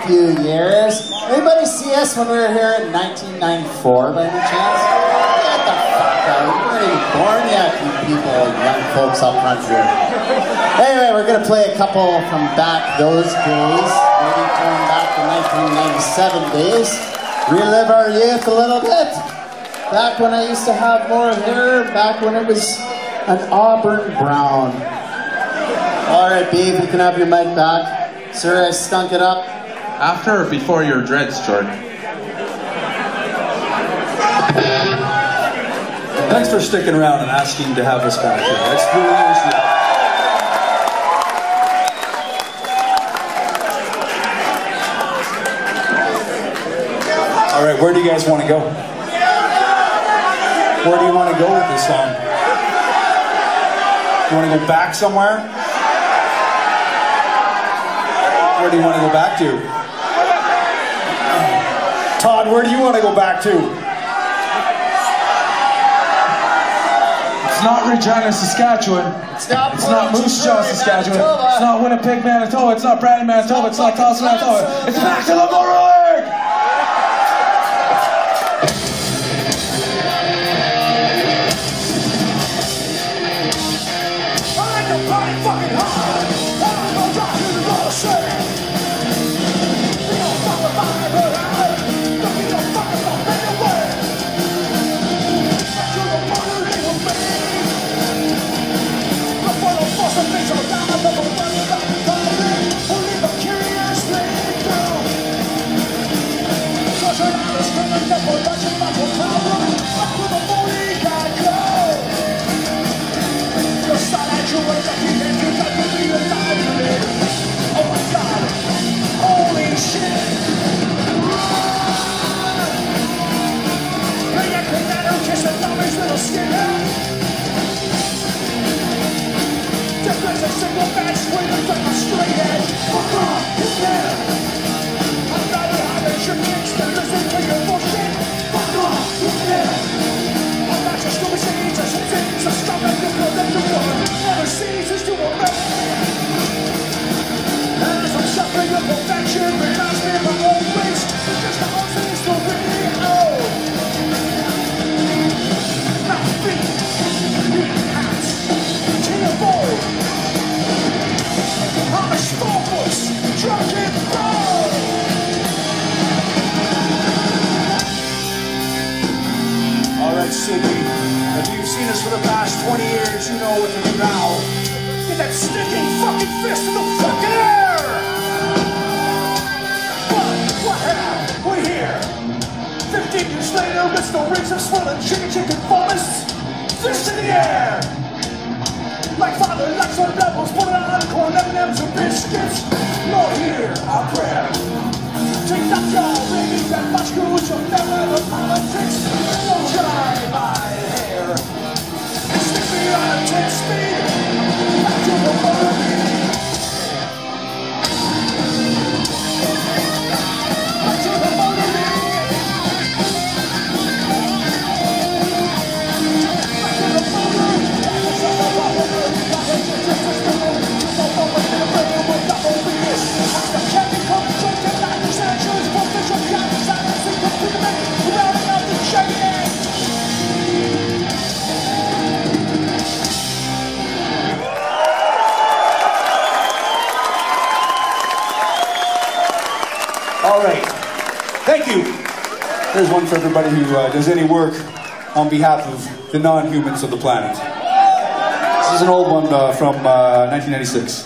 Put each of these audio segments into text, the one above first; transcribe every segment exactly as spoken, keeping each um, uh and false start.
few years. Anybody see us when we were here in nineteen ninety-four by any chance? Get the fuck out. We weren't even born yet, you people, young folks up front here. Anyway, we're going to play a couple from back those days. Maybe going back to nineteen ninety-seven days. Relive our youth a little bit. Back when I used to have more hair. Back when it was an auburn brown. Alright, Beef, you can have your mic back. Sir, I stunk it up. After or before your dreads, Jordan? Thanks for sticking around and asking to have us back here. That's really nice of you. All right, where do you guys want to go? Where do you want to go with this song? You want to go back somewhere? Where do you want to go back to? Todd, where do you want to go back to? It's not Regina, Saskatchewan. It's not, it's not Moose Jaw, Saskatchewan. Manitoba. It's not Winnipeg, Manitoba. It's not Brandon, Manitoba. It's not Carlson, Manitoba. It's back to the Motorweg! If you've seen us for the past twenty years, you know what to do now. Get that stinking fucking fist in the fucking air! But what have we here? Fifteen years later, with no rings of swirling chicken chicken fullness, fist in the air! Like father, like son rebels, put it on corn M and M's and biscuits. Lord, hear our prayer. Take that jaw, baby, that much good, you'll never the politics. Don't try my hair. Stick me on a ten speed. Back to the motor beat. Back to the motor beat. Back to the motor beat. All right, thank you. There's one for everybody who uh, does any work on behalf of the non-humans of the planet. This is an old one uh, from uh, nineteen ninety-six.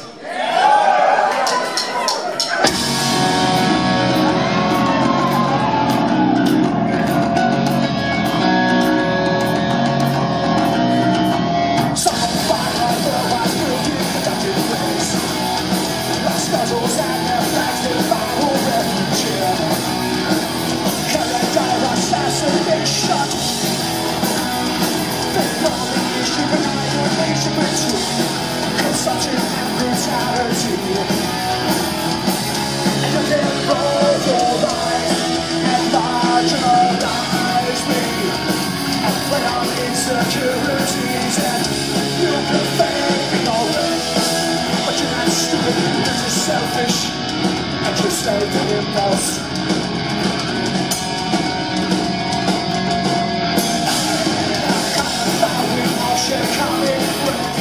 slave to impulse. We all share common ground.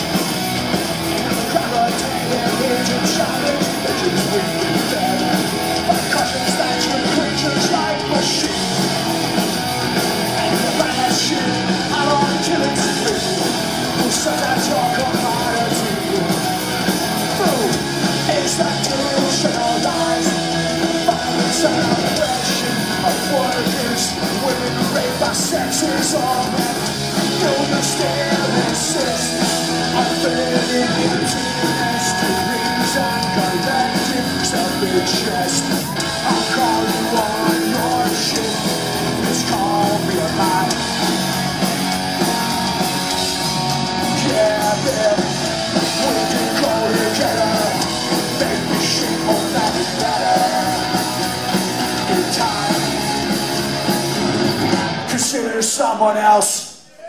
Gravitating into challenge, which is weak and dead. But conscience that you creatures like machines. And the bad shit out until it's free. Who says that your commodity? Food is that delusional lies. Violence and oppression of workers. Women raped by sexes or men. Illness still exists. Unfitting into mysteries and collective self-interest. I'll call you on your shit. Just call me a lie. Yeah, man, we can go together. Make me shit more than it better. In time, consider someone else.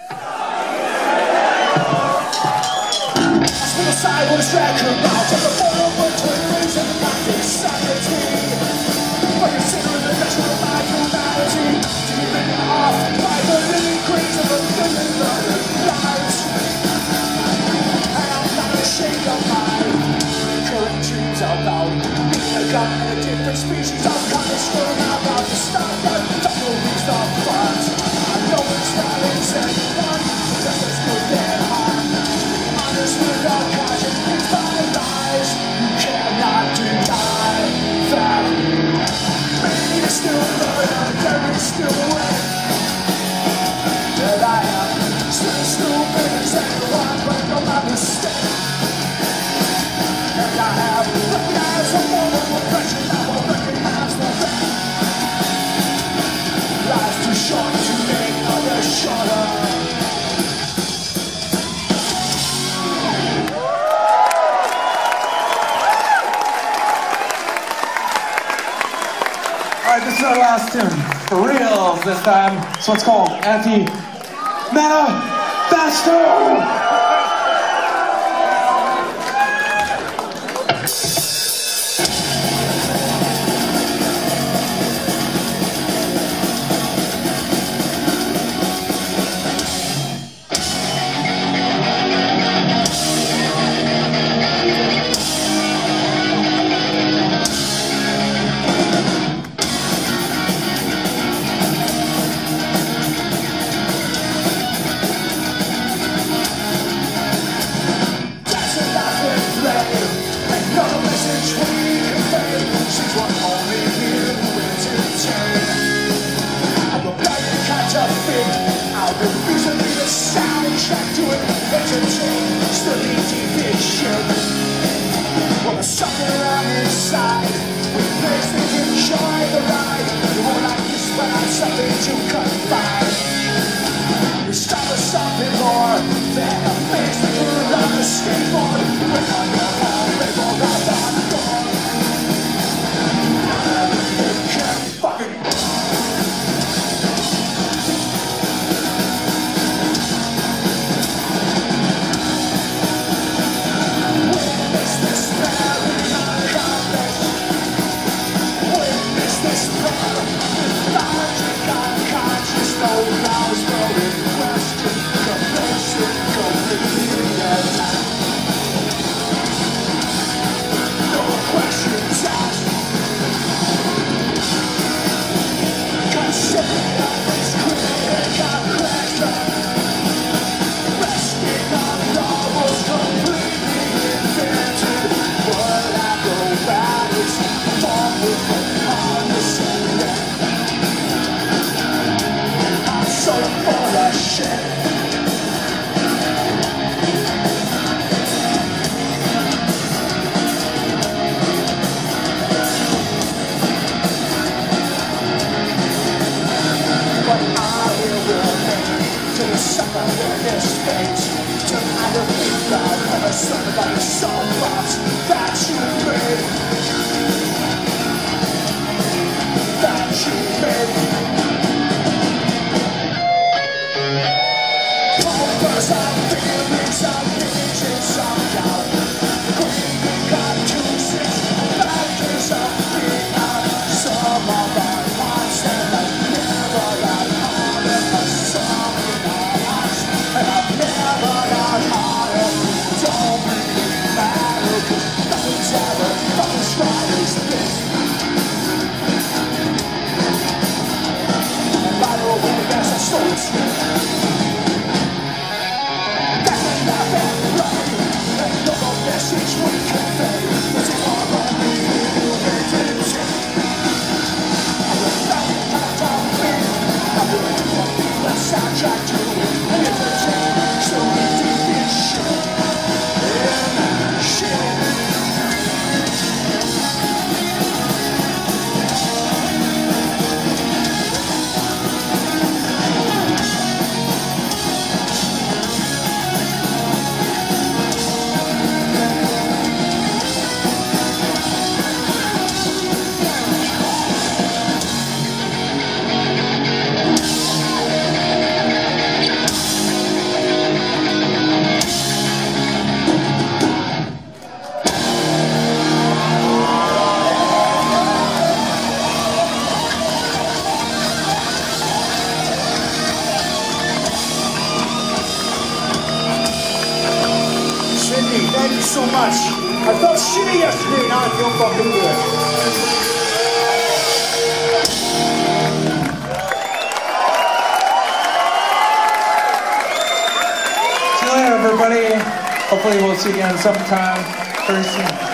Aside was record out of the photo between things and nothing sanity. But consider the measure of my humanity to be written off by the living creeds of a million murdered lives. And I'm not ashamed of my recurring dreams about being a gun and a different species of consciousness. About to stop the tumbleweeds of thought. I know it's not anyone, just as good and hard. Honest without conscience, it's by lies. You cannot deny that. Maybe it's still murder, there is still way. That I am still stupid as anyone, but no my mistake. And I have recognized a form of oppression, I will recognize the fact. Life's too short to make others shorter. Alright, this is our last tune. For reals this time. So it's called Anti-Manifesto! much. I felt shitty yesterday, now I feel fucking good. See you later, everybody. Hopefully we'll see you again sometime very soon.